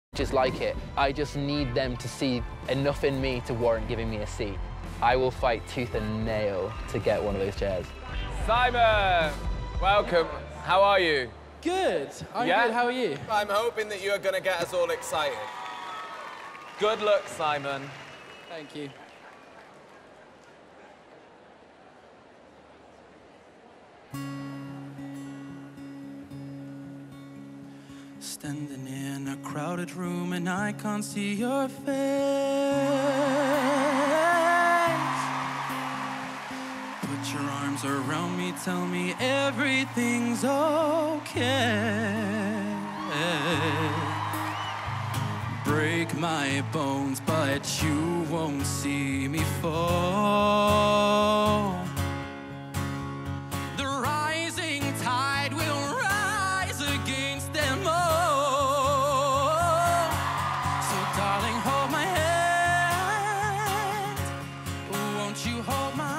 just like it. I just need them to see enough in me to warrant giving me a seat. I will fight tooth and nail to get one of those chairs. Simon, welcome. How are you? Good. I'm good. How are you? I'm hoping that you are going to get us all excited. Good luck, Simon. Thank you. Standing in a crowded room and I can't see your face. Put your arms around me, tell me everything's okay. Break my bones, but you won't see me fall. The rising tide will rise against them all. So darling, hold my hand. Won't you hold my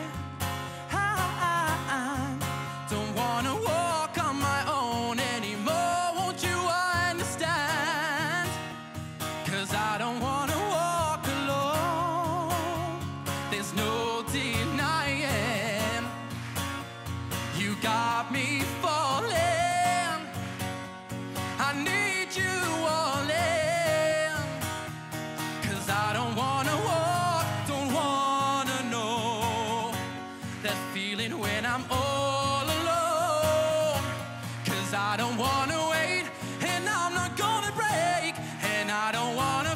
hand? Don't wanna walk on my own anymore. Won't you understand? 'Cause I don't wanna walk alone. There's no denying you got me falling. I need you all in. 'Cause I don't wanna walk, don't wanna know that feeling when I'm all alone. 'Cause I don't wanna wait, and I'm not gonna break, and I don't wanna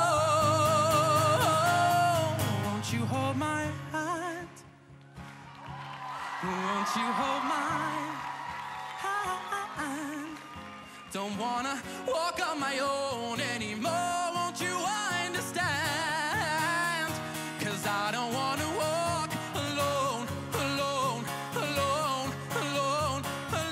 fall. Won't you hold my hand? Won't you hold my hand? Don't wanna walk on my own anymore. Won't you understand? 'Cause I don't wanna walk alone, alone, alone, alone,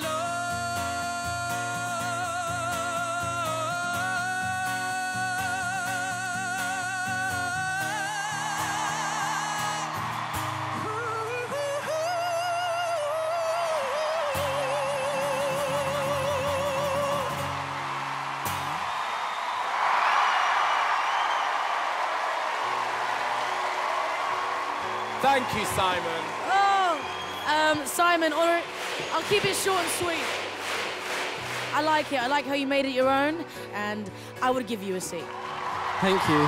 Thank you, Simon. Simon, I'll keep it short and sweet. I like it. I like how you made it your own, and I would give you a seat. Thank you.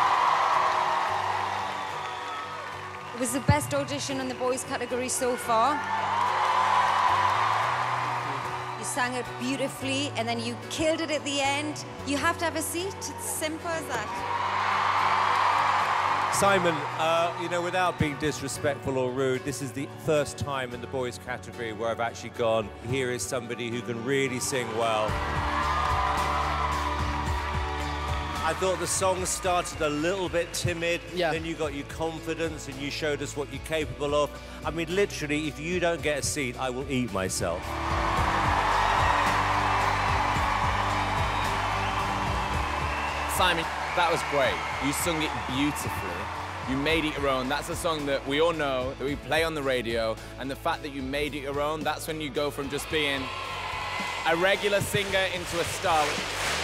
It was the best audition in the boys category so far. You sang it beautifully, and then you killed it at the end. You have to have a seat. It's simple as that. Simon, you know, without being disrespectful or rude, this is the first time in the boys category where I've actually gone, here is somebody who can really sing well. I thought the song started a little bit timid, then you got your confidence and you showed us what you're capable of. I mean, literally, if you don't get a seat, I will eat myself. Simon, that was great. You sung it beautifully. You made it your own. That's a song that we all know, that we play on the radio, and the fact that you made it your own, that's when you go from just being a regular singer into a star.